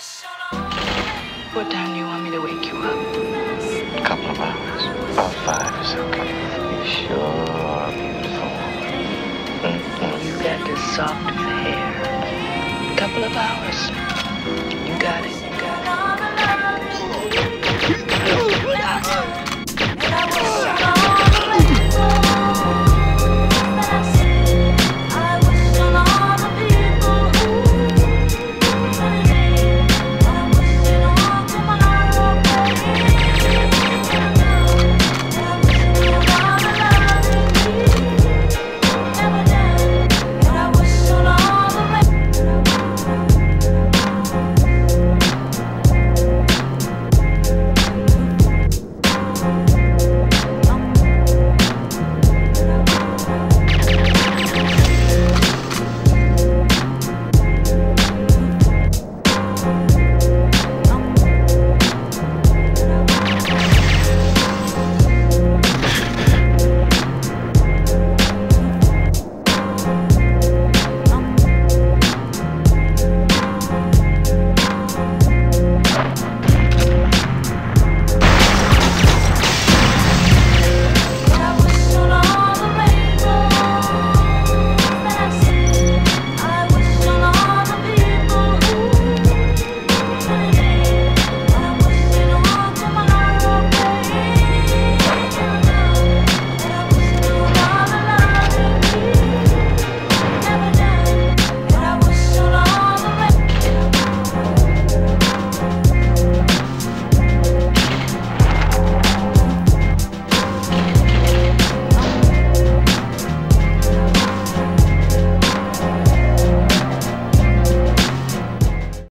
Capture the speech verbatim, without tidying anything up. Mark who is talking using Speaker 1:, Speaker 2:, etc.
Speaker 1: What time do you want me to wake you up?
Speaker 2: A couple of hours. About five is okay.
Speaker 1: You sure are beautiful.
Speaker 2: Mm-hmm.
Speaker 1: You got the softest hair. A couple of hours.